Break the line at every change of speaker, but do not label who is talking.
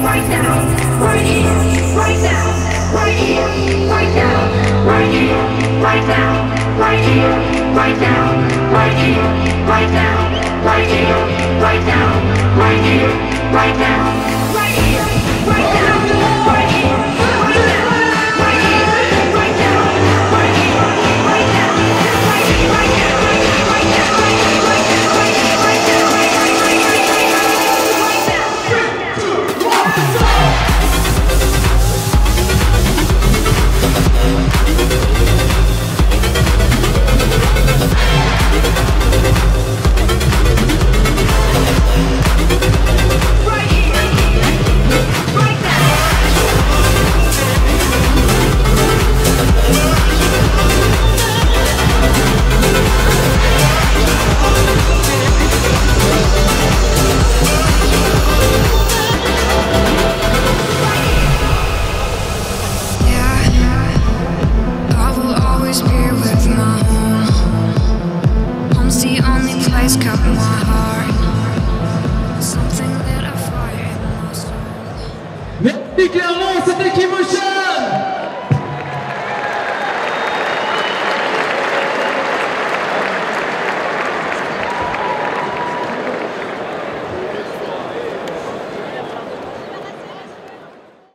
right now, right here, right now, right here, right now, right here, right now, right here, right now, right here, right now, right here, right now, right here, right now, right here, right now, right here, right now, right here, right now, right here, right now, right here, right now, right now, right now, right now, right now, right now, right now, right now, right now.